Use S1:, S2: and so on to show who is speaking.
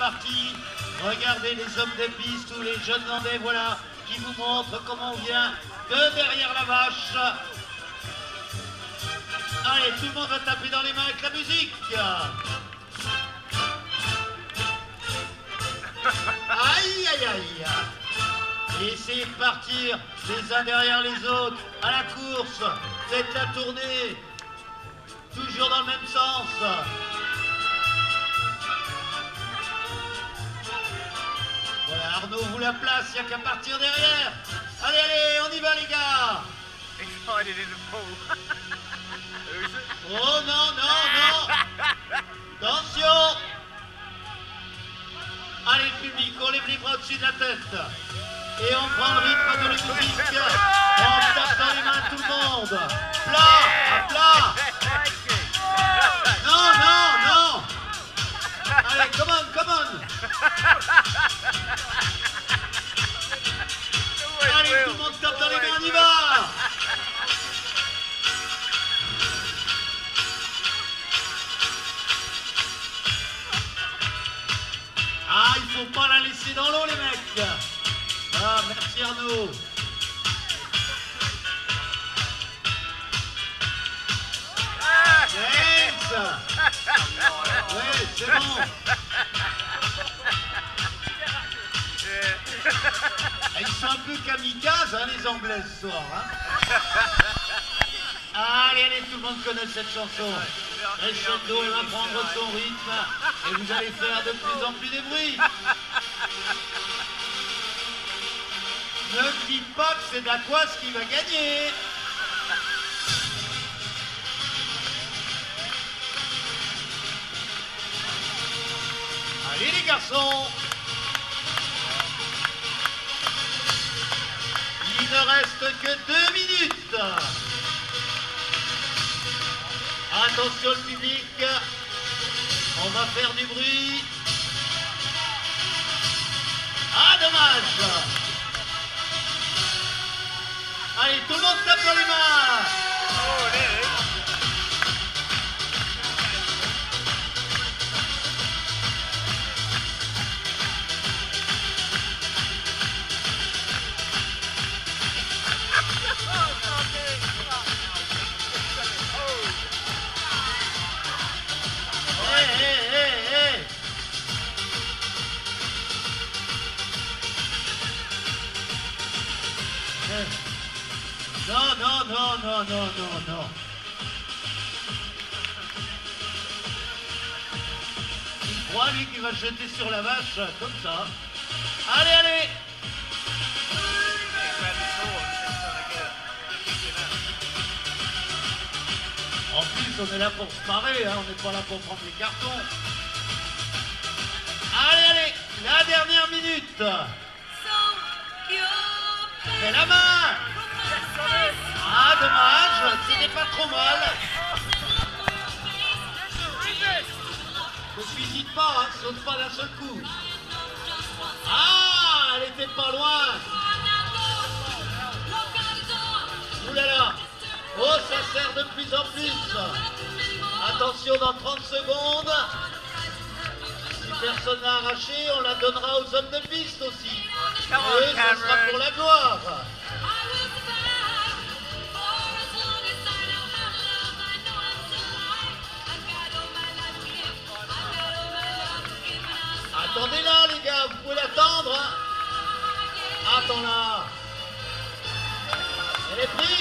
S1: parti. Regardez les hommes des pistes ou les jeunes Landais, voilà, qui vous montrent comment on vient de derrière la vache. Allez, tout le monde va taper dans les mains avec la musique. Aïe, aïe, aïe. Essayez de partir les uns derrière les autres à la course. Faites la tournée. Toujours dans le même sens. Voilà, Arnaud vous la place, il n'y a qu'à partir derrière. Allez, allez, on y va les gars. Oh non, non, non. Attention. Allez le public, on lève les bras au-dessus de la tête. Et on prend le rythme de la musique. On tape dans les mains tout le monde. Plat, à plat. Non, non, non. Allez, come on, come on. Allez, tout le monde tape dans les mains, on y va. Ah, il faut pas la laisser dans l'eau, les mecs. Ah, merci Arnaud. James. Oui, c'est bon. Ils sont un peu kamikazes, hein, les Anglais, ce soir. Hein. Allez, allez, tout le monde connaît cette chanson. Crescendo, il va prendre son rythme et vous allez faire de plus en plus de bruit. Ne me dites pas que c'est Dacoise qui va gagner. Allez les garçons. Il ne reste que 2 minutes. Attention le public. On va faire du bruit. Ah, dommage. Allez, tout le monde tape dans les mains. Non, non, non, non, non, non, non. Il croit, lui, qu'il va jeter sur la vache, comme ça. Allez, allez. En plus, on est là pour se marrer, hein, on n'est pas là pour prendre les cartons. Allez, allez, la dernière minute. Et la main. Ah, dommage, c'était pas trop mal. Ne suicide pas, hein, saute pas d'un seul coup. Ah, elle était pas loin. Ouh là là. Oh, ça sert de plus en plus. Attention, dans 30 secondes. Si personne n'a arraché, on la donnera aux hommes de piste aussi. Et ça sera pour la gloire. Attendez là les gars, vous pouvez l'attends-là. Attends là. Elle est prise.